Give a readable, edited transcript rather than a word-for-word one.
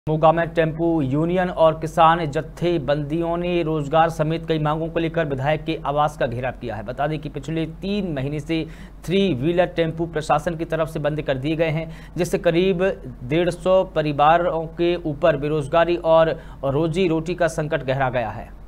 मोगा में tempo union और किसान जत्थेबंदियों ने रोजगार समेत कई मांगों को लेकर विधायक के आवास का घेराव किया है। बता दें कि पिछले 3 महीने से 3 व्हीलर टेम्पू प्रशासन की तरफ से बंद कर दिए गए हैं, जिससे करीब 150 परिवारों के ऊपर बेरोजगारी और रोजी रोटी का संकट गहरा गया है।